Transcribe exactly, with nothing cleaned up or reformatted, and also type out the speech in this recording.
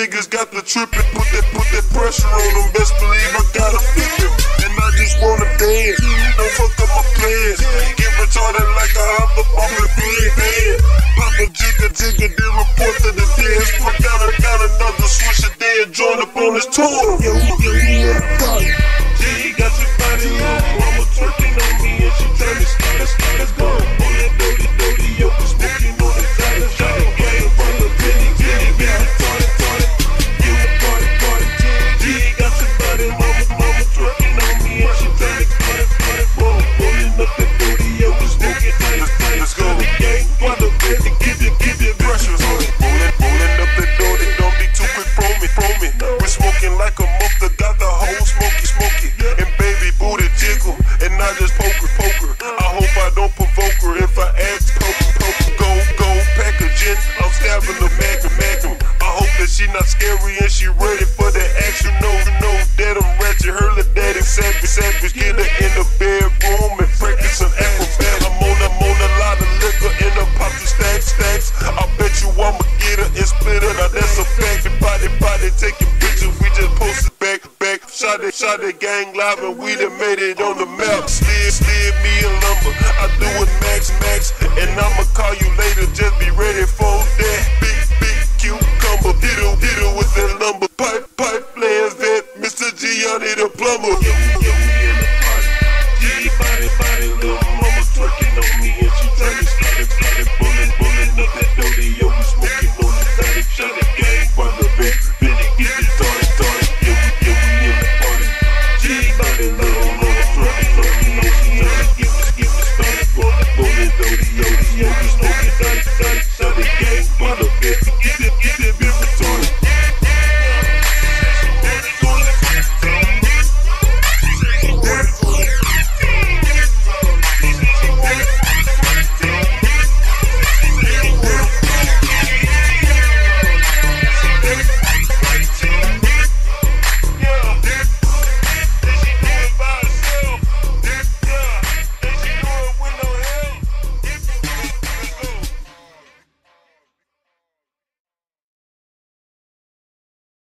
niggas got the trippin'. Put that, put that pressure on them, best believe I gotta flip it. And I just wanna dance, don't fuck up my plans. Get retarded like I hop up on the bed. Pop a jigger, jigger, then report to the dance. Fuck out, I got another swisher there, join up on this tour. Yo, yo, yeah, G got your body on, mama twerking on me and she tell me start it, start it, go. On that dirty, dirty, yo, smoking on the side of shot it, game from the penny, penny, penny, party, party, you party, party. G got your body, mama, mama twerking on me and she tell me start it, start it, go. Rolling up that dirty, yo, smoking on the side of shot it, game from the penny, give you, give you pressure. Rolling, rolling up that dirty, don't be too quick, pro me, pro me. We smoking like a muffler, got the whole smoky, smoky. And baby booty jiggle, and I just poker, poker. I hope I don't provoke her if I ask poker, poker. Go, go, pack a gin, I'm stabbing the magnum, magnum. I hope that she not scary and she ready for the action. No, no, that I'm ratchet, her little daddy savage, savage. Get her in the bedroom and practice some acrobat. I'm on, I'm on a lot of liquor in the pop to stacks, stacks. I bet you I'ma get her and split her, now that's a fact. Body, body, taking pictures, we just posted back, back. Shot it, shot it, gang live and we done made it on the map. Slid, slid me a lumber.